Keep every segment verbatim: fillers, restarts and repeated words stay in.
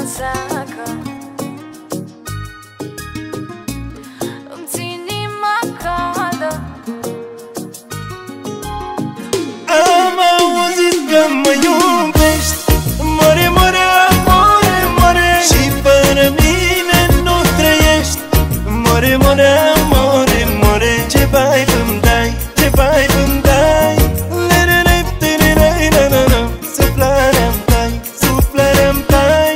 seacă. Îmi țin inima caldă. Am auzit că mă iubești, more, more, amore, more, și fără mine nu trăiești. More, more, amore, more, ce bai îmi dai, ce bai îmi dai. Suflarea-mi dai, suflarea-mi dai.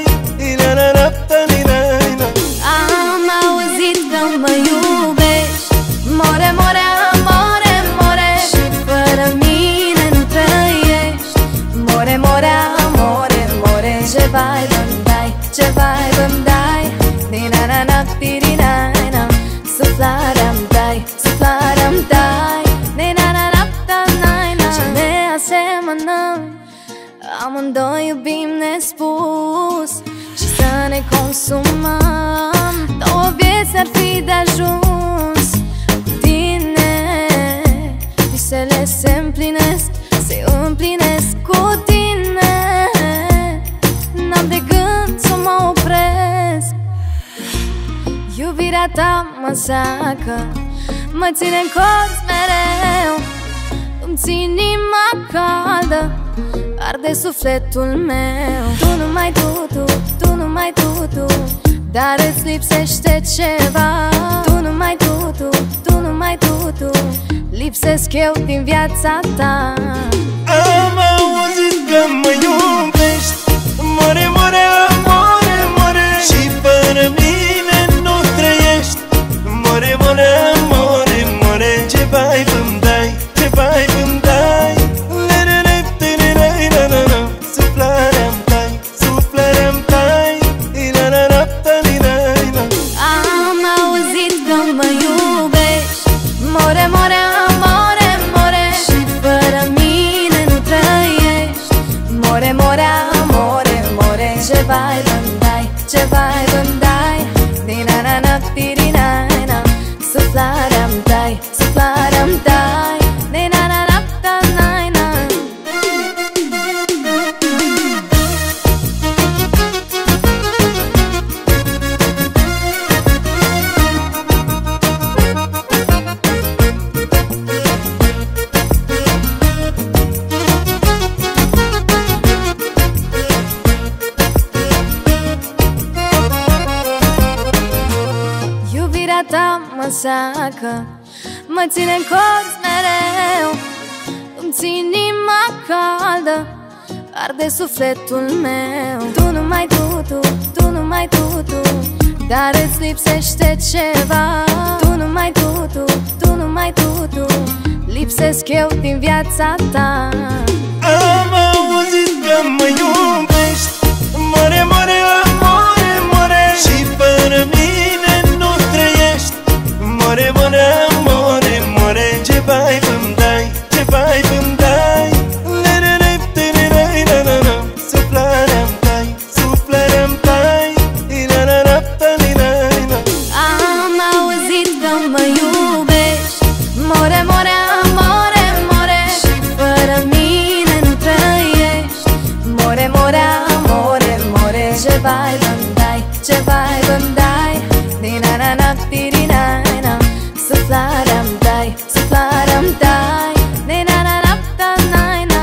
Am auzit că mă iubești, more, more, amore, more, și fără mine nu trăiești. More, more, amore, more, ce bai îmi dai, ce bai îmi dai. Di-na-na-na, di-di-na-na. Suflarea-mi dai, suflarea-mi dai. Di-na-na-na-na-na. Ce ne asemănăm, amândoi iubim nespus și să ne consumăm. Două vieți ar fi de ajuns. Cu tine visele se împlinesc, se împlinesc cu tine. N-am de gând să mă opresc. Iubirea ta mă seacă, mă ține în colț mereu. Îmi țin inima caldă, arde sufletul meu. Tu numai tu, tu, tu numai tu, tu, dar îți lipsește ceva. Tu numai tu, tu, tu numai tu, tu, lipsesc eu din viața ta. Am auzit că mă iubești, more, more, amore, more, și fără mine nu trăiești. More, more, amore, more, ce bai îmi dai, ce bai îmi dai. Suflarea-mi dai, suflarea-mi dai. Am auzit că mă iubești, more, more, amore, more, și fără mine nu trăiești. More, more, amore, more, ce bai îmi dai, ce bai îmi dai. Di-na-na-na, di-di-na-na. Suflarea-mi dai, suflarea-mi dai. Di-na-na-na, da-na-na. Iubirea ta mă seacă, mă ține în colț mereu. Îmi țin inima caldă, arde sufletul meu. Tu numai tu, tu, tu numai tu, tu, dar îți lipsește ceva. Tu numai tu, tu, tu numai tu, tu, lipsesc eu din viața ta. Am auzit că mă iubești, more, more, amore, more, și fără mine nu trăiești. More, more, amore, more, ce bai îmi dai, ce bai îmi dai. Suflarea-mi dai, suflarea-mi dai. Am auzit că mă iubești, more, more, amore, more, și fără mine nu trăiești. More, more, amore, more, ce bai îmi dai, ce bai îmi dai. Di-na-na-na, di-di-na-na. Suflarea-mi dai, suflarea-mi dai. Di-na-na-na, da-na-na.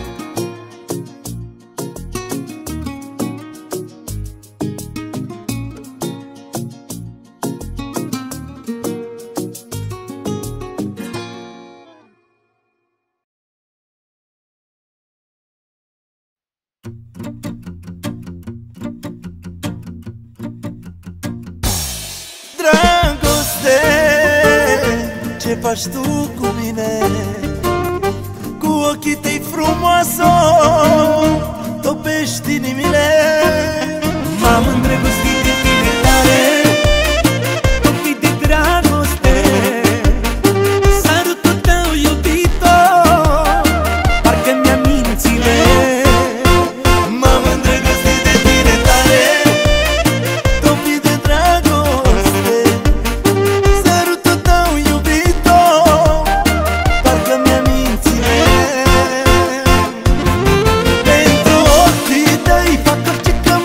Dragoste, ce faci tu cu mine? Cu ochii tăi frumoasă topești inimile. M-am îndrăgostit de tine tare, topit de dragoste. Sărutul tău iubito, parcă mi-a mințile. M-am îndrăgostit de tine tare, topit de dragoste. Sărutul tău iubito, parcă mi-a mințile. Pentru ochii tăi fac orice că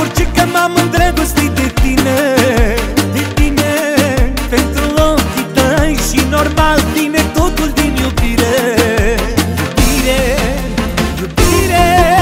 orice că m-am îndrăgostit de tine, de tine. Pentru ochii tăi și normal vine totul din iubire. Iubire, iubire.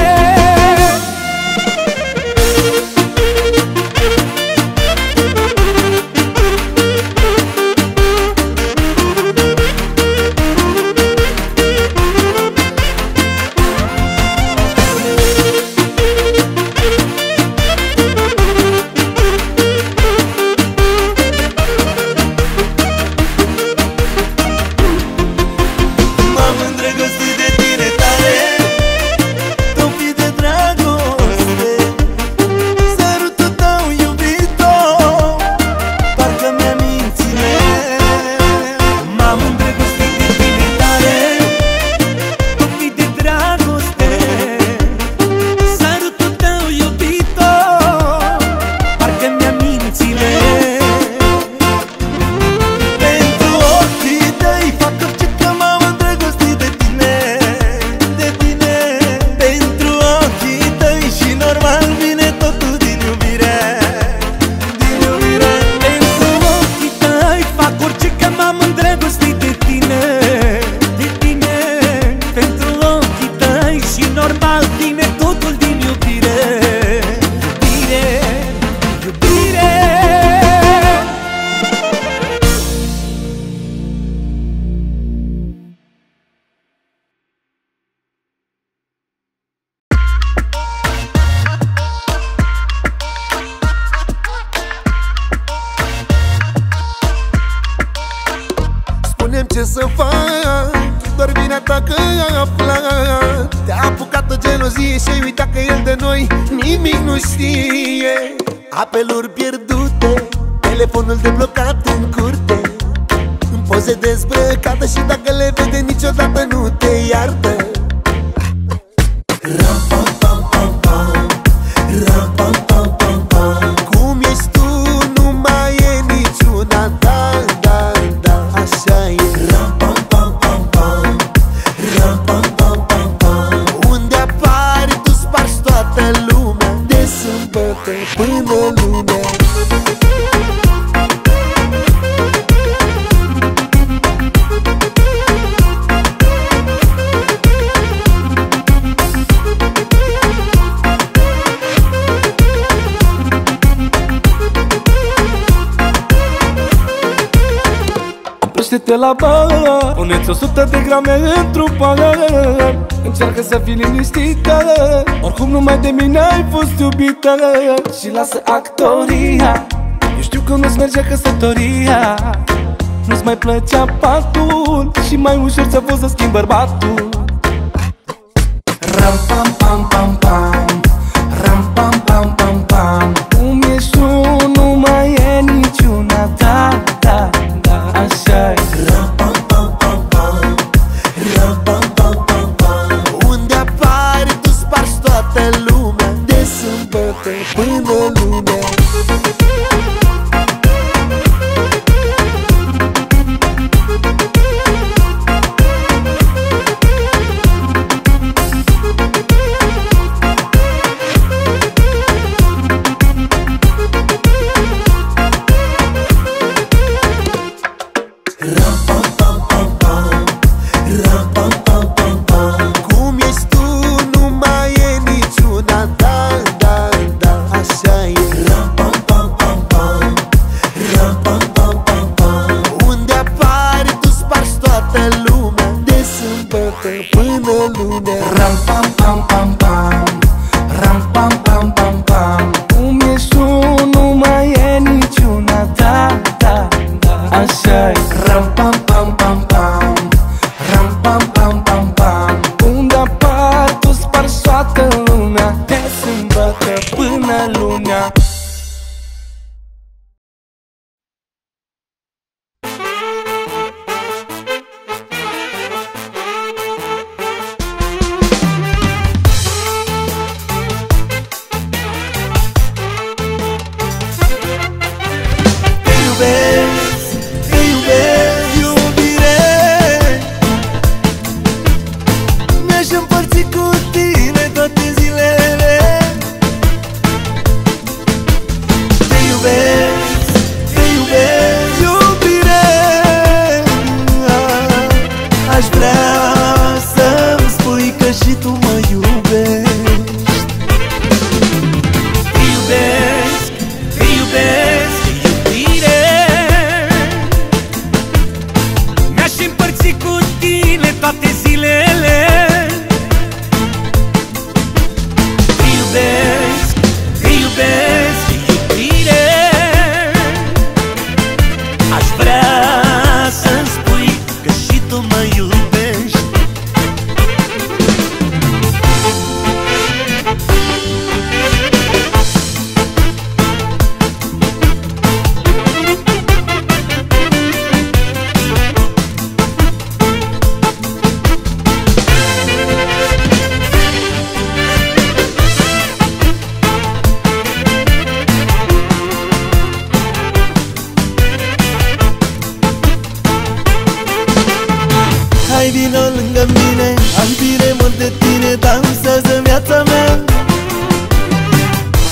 Ce să fac? Doar vina ta că a aflat. Te-a apucat o gelozie și ai uitat că el de noi nimic nu știe. Apeluri pierdute, telefonul deblocat în curte, în poze dezbrăcată și dacă le vede niciodată nu te iartă. Ram pam pam pam pam, ram pam pam pam pam. Cum ești tu nu mai e niciuna, da, da, da, așa e. Până lumea. Oprește-te la bar, puneți o sută de grame într-un pahar. Încearcă să fii liniștită, oricum numai de mine ai fost iubită. Și lasă actoria, eu știu că nu-ți merge căsătoria. Nu-ți mai plăcea patul și mai ușor ți-a fost să schimbi bărbatul. Ram pam pam pam pam, ram pam pam pam pam. Cum ești tu nu mai e niciuna, da, da, da, așa e. Ram pam pam pam pam, ram pam pam pam pam. Unde apari tu spargi toată lumea, de sâmbătă până lunea.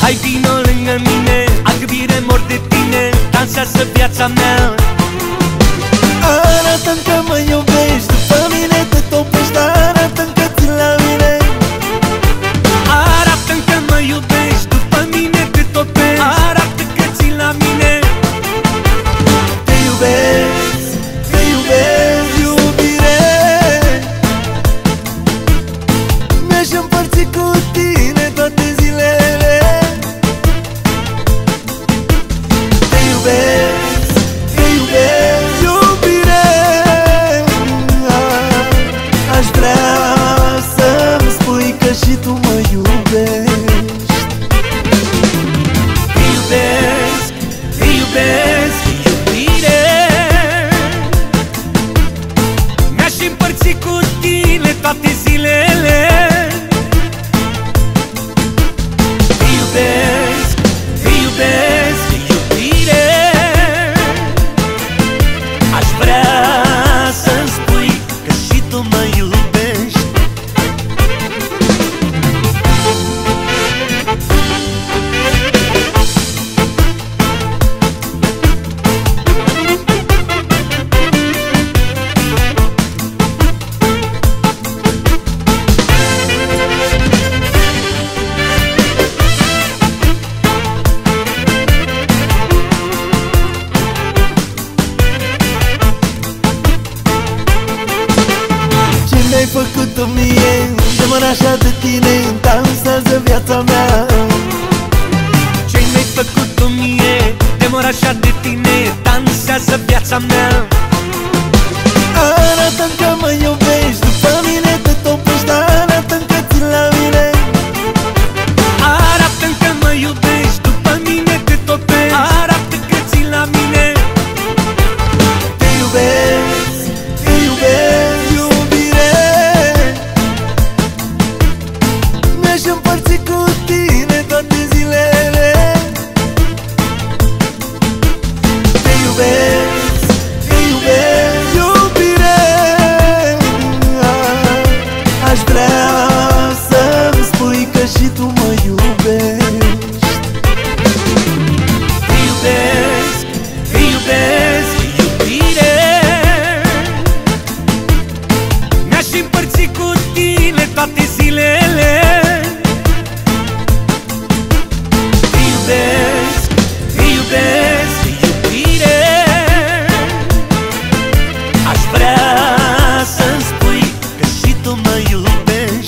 Hai vino lângă mine, am iubire mor de tine, dansează viața mea. Arată-mi că mă iubești, după mine te topești, arată-mi că țin la mine. Arată-mi că mă iubești, după mine te topești, arată că țin la mine. Te iubesc, te iubesc, iubire. Mi-aș împărți cu tine toate zilele. Te iubesc, te iubesc, iubire. Aș vrea să-mi spui că și tu mă iubești. Te iubesc, te iubesc, iubire. Mi-aș împărți cu tine toate zilele. Te iubesc, te iubesc, iubire. Aș vrea să-mi spui că și tu mă iubești. Ce mi-ai făcut-o mie, de mă așa de tine, dansează viața mea. Ce mi-ai făcut-o mie, de mă așa de tine, dansează viața mea. Arată-mi că mă iubești, după mine te topești, arată-mi că țin la mine. Arată-mi că mă iubești, după mine te topești, arată că țin la mine. Te iubesc, te iubesc, iubire. Mi-aș împărți cu tine toate zilele. Te iubesc, te iubesc, iubire. Aș vrea să-mi spui că și tu mă iubești. Te iubesc, te iubesc, iubire. Mi-aș împărți cu tine toate zilele. Te iubesc, te iubesc, iubire. Aș vrea să-mi spui că și tu mă iubești.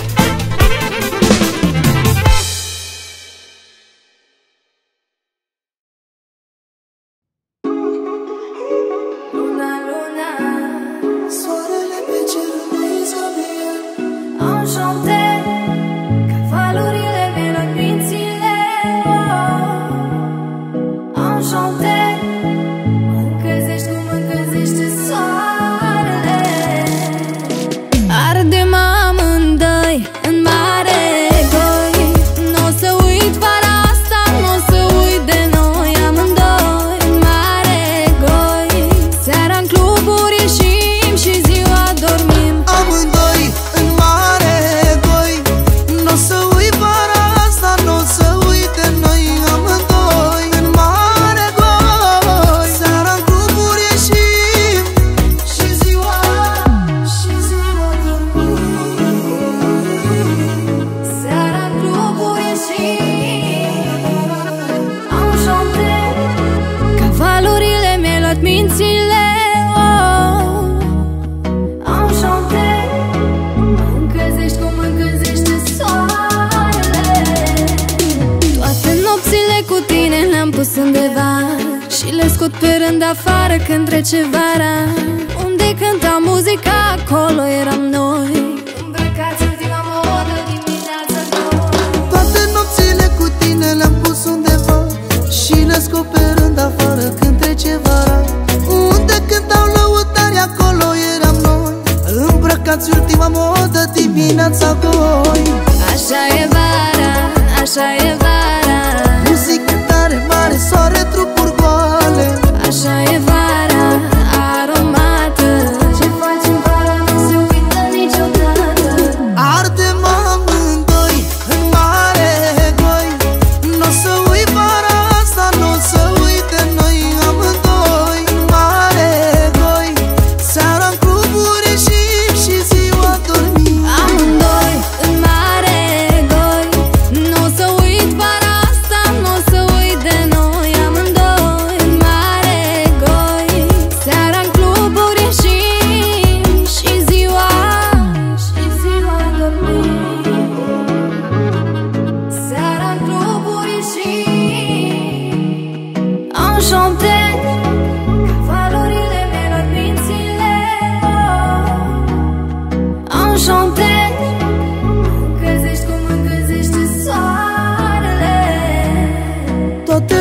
Luna, luna, Soarele pe cerul lui Isabel. enchanté, ca valurile mele mințile. Enchanté, mă încălzești cum mă încălzește soarele. Ardem amândoi în mare goi. N-o să uit vara asta, n-o să uit de noi amândoi în mare goi. Seara în cluburi ieșim și ziua dormim. Amândoi în mare goi. N-o să uit vara asta, n-o să uit de noi. Amândoi în mare goi. Seara în cluburi ieșim Și ziua, și ziua dormim. Seara în cluburi ieșim. Enchanté, ca valurile mi-ai luat mințile. Oh, enchanté, mă încălzești cum mă încălzește soarele. Toate nopțile cu tine le-am pus undeva și le scot pe rând afară când trece vara. Unde cânta muzica, acolo eram noi, îmbrăcați ultima modă dimineața nouă. Toate nopțile cu tine le-am pus undeva și le scot pe rând afară când trece vara. Unde cântau lăutari, acolo eram noi, îmbrăcați ultima modă dimineața goi. Așa e vara, așa e vara. Muzică tare mare, soare, trupuri goale. Așa e vara, aromată. Ce faci în vara nu se uită niciodată.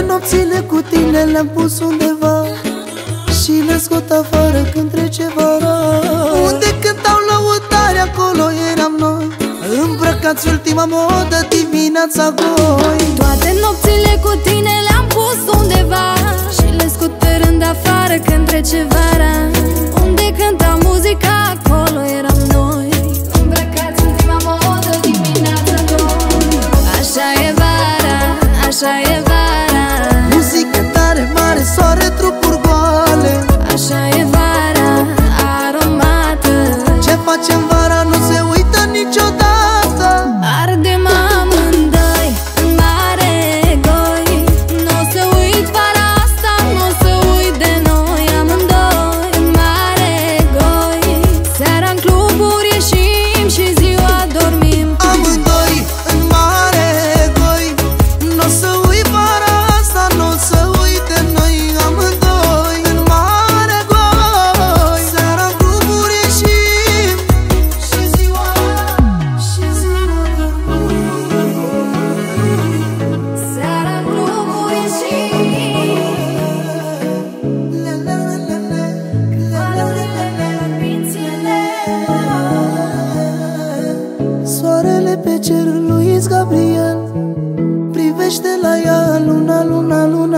nopțile cu tine le-am pus undeva și le scot afară când trece vara. Unde cântau lăutari, acolo eram noi, îmbrăcați ultima modă, dimineața goi. Toate nopțile cu tine le-am pus undeva și le scot pe rând afară când trece vara. Unde cânta muzica, acolo eram noi, îmbrăcați ultima modă, dimineața goi. Așa e vara, așa e vara, muzică tare, mare, soare, trupuri goale. așa e vara, aromată. Ce facem vara nu se uită niciodată. Ardem amândoi în mare goi. N-o să uit vara asta, n-o să uit de noi amândoi în mare goi. Seara în cluburi ieșim și ziua dormim Amândoi în mare goi. N-o să uit vara asta, n-o să uit de noi amândoi în mare goi. Seara în cluburi ieșim și ziua, și ziua dormim. Seara în cluburi ieșim. La la la la, Valorile, mințile. soarele pe cerul lui Gabriel privește la ea, luna, luna, luna.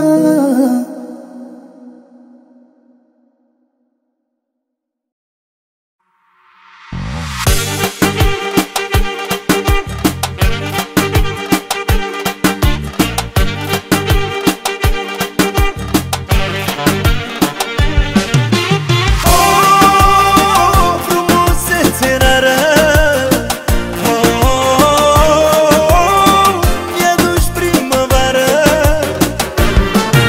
Oh, frumusețe rară, oh, mi-aduci primăvară.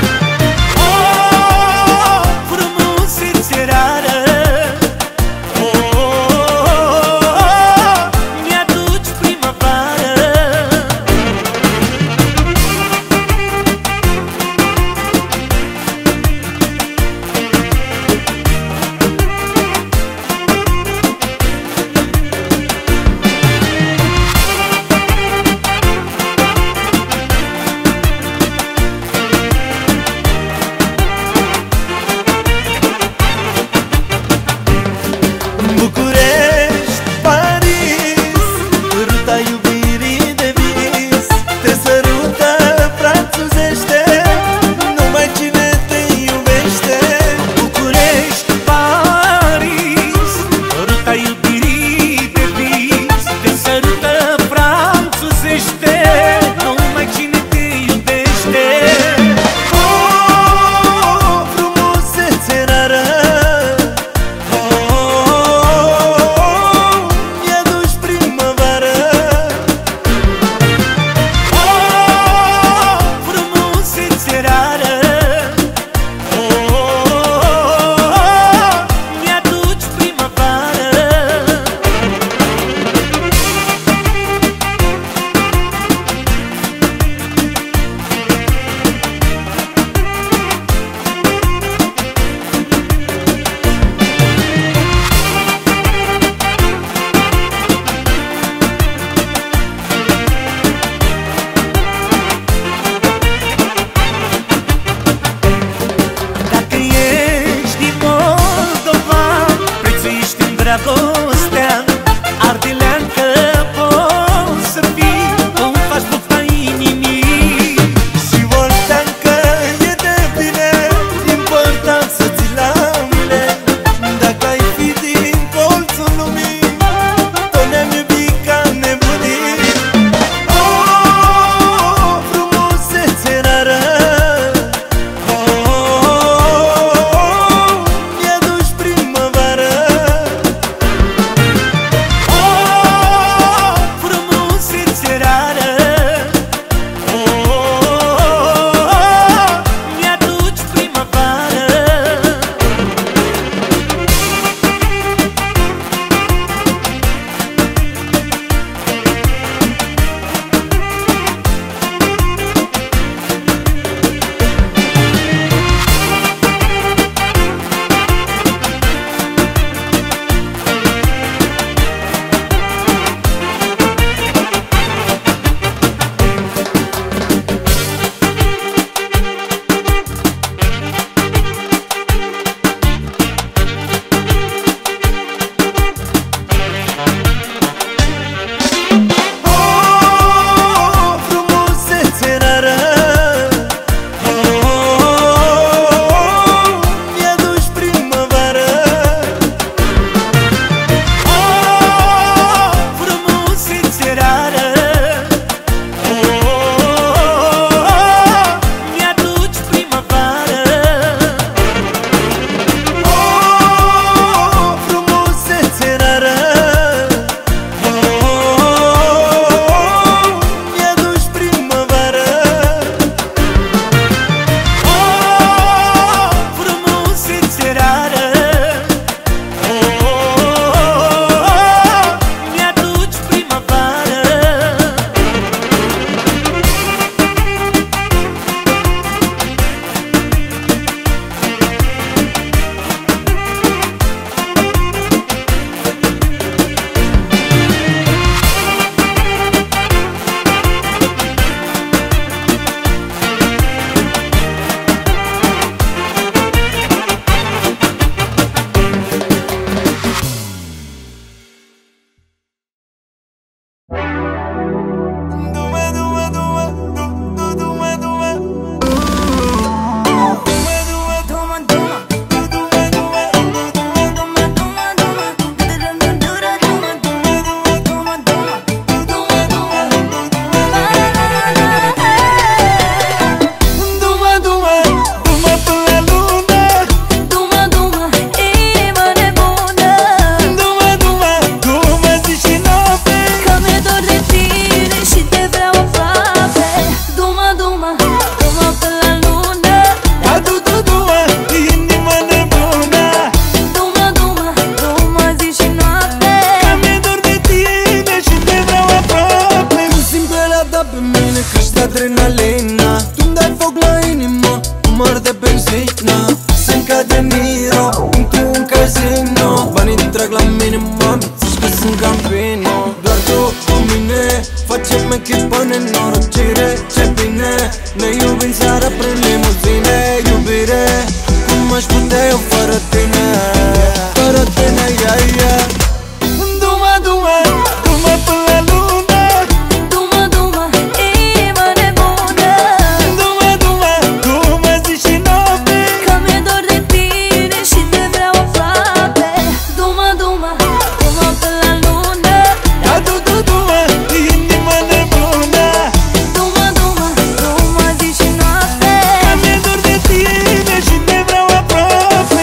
foc la inimă, măr de benzină. Sunt ca De Niro, într-un casino. Banii trag la minimă, zici că sunt campino. Doar tu cu mine facem echipă nenorocire. Ce bine, ne iubim seara prin limuzine. Iubire, cum aș putea eu fără tine? Fără tine, ia, ia. Du-mă, du-mă, du-mă până la lună. Du-mă, du-mă, inimă nebună. Du-mă, du-mă, du-mă zi și noapte. Că mi-e dor de tine și te vreau aproape. Du-mă, du-mă, du-mă până la lună. Ia du, du, du-mă, inima nebună. Du-mă, du-mă, du-mă zi și noapte. Că mi-e dor de tine și te vreau aproape.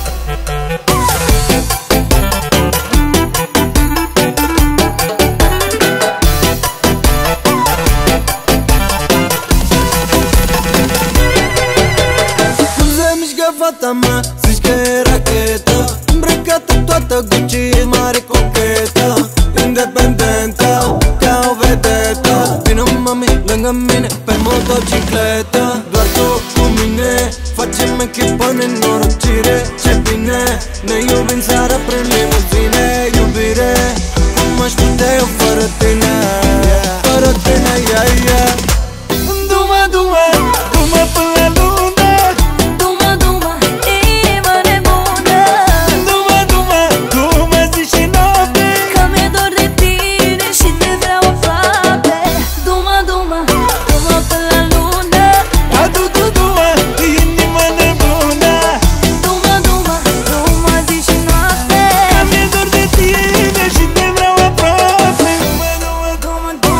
Cum se mișcă fata mea, zici că e rachetă. Îmbrăcată toată Gucci, e mare cochetă. Independentă, ca o vedetă. Vină mami lângă mine pe motocicletă. Doar tu cu mine facem echipă nenorocire. Ce bine, ne iubim seara prin limuzine. Iubire, cum aș putea eu fără tine? Fără tine, ia, ia. Du-mă, du-mă, du-mă până la lună. Du-mă, du-mă, inimă nebună. Du-mă, du-mă, du-mă zi și noapte. Că mi-e dor de tine și te vreau aproape. Du-mă, du-mă, du-mă până la lună. Ia du, du, du-mă, inima nebună. Du-mă, du-mă, du-mă zi și noapte. Că mi-e dor de tine și te vreau aproape. Du-mă, du-mă, Du-mă, du-mă,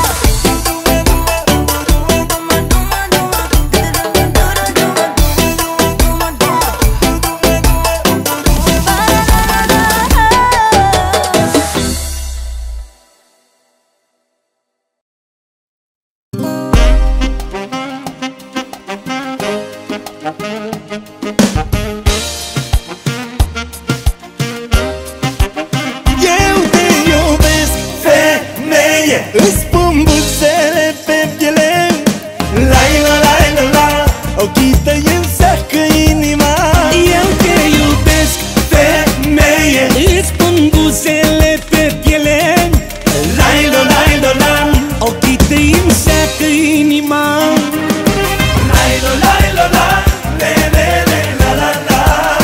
eu te iubesc, femeie. Îți pun buzele pe piele. Lai la lai la la, ochii tăi îmi seacă inima. Eu te iubesc, femeie. Îți pun buzele pe piele. Lai la lai la la, ochii tăi îmi seacă inima. Lai la lai la la, le le le la la la.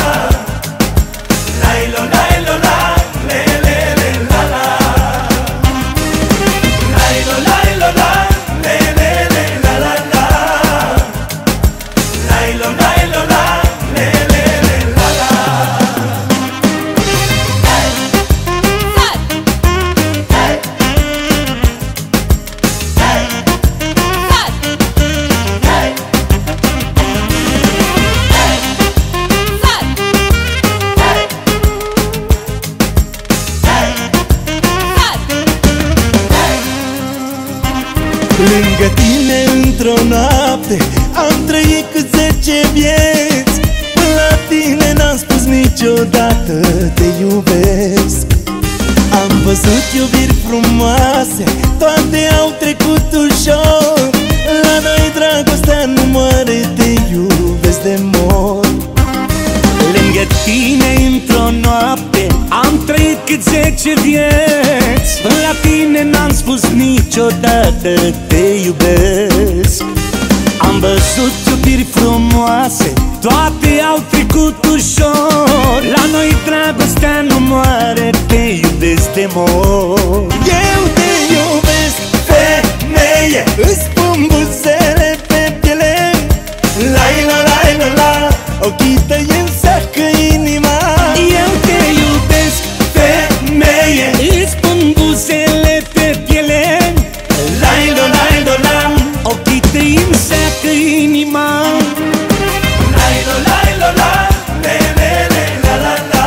Lai la lai la la, le le le la la. Lai la lai la la, le le le la la la. Lai la lai la la, le le le la la. Lângă tine într-o noapte am trăit cât zece vieți. Până la tine n-am spus niciodată te iubesc. Am văzut iubiri frumoase, toate au trecut ușor. La noi dragostea nu moare, te iubesc de mor. Lângă tine într-o noapte am trăit cât zece vieți. Până la tine n-am spus niciodată te iubesc. Am văzut iubiri frumoase, toate au trecut ușor. La noi dragostea nu moare, te iubesc de mor. Eu te iubesc, femeie. Îți pun buzele pe piele. Lai la lai la la, ochii tăi îmi seacă inima. Eu te iubesc, Femeie, îți pun buzele pe piele. lai la lai la la. Ochii tăi îmi seacă inima. Lai la lai la la, le le le la la la.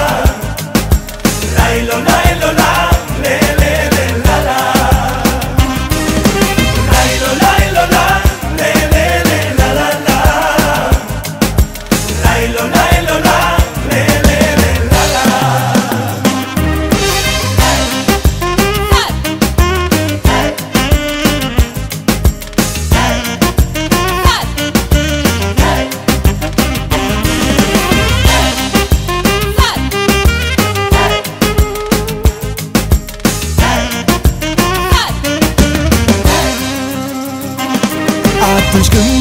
Lai la lai la la, le le le la la. Lai la lai la la, le le le la la la.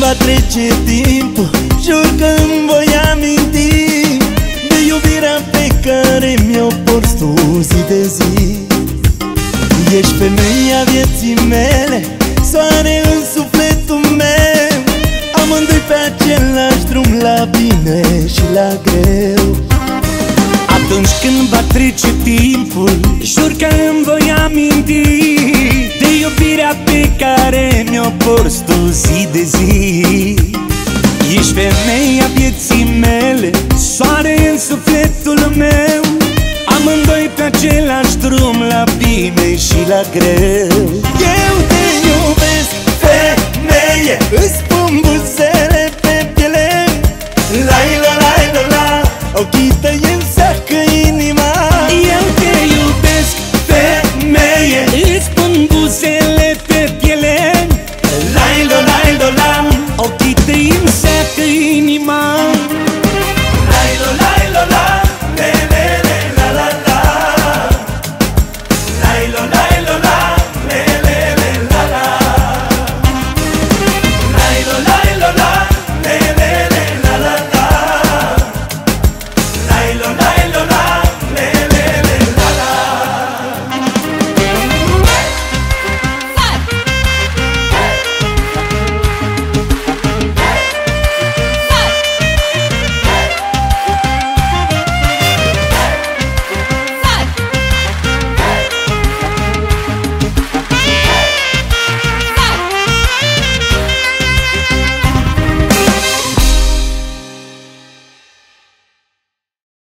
va trece timpul, jur că îmi voi aminti de iubirea pe care mi-o porți tu zi de zi. Ești femeia vieții mele, soare în sufletul meu, amândoi pe același drum, la bine și la greu. Atunci când va trece timpul, jur că îmi voi aminti de iubirea pe care mi-o porți tu zi de zi. Ești femeia vieții mele, soare în sufletul meu, amândoi pe același drum, la bine și la greu. Eu te iubesc, femeie, îți pun buzele pe piele, la la la la la, ochii tăi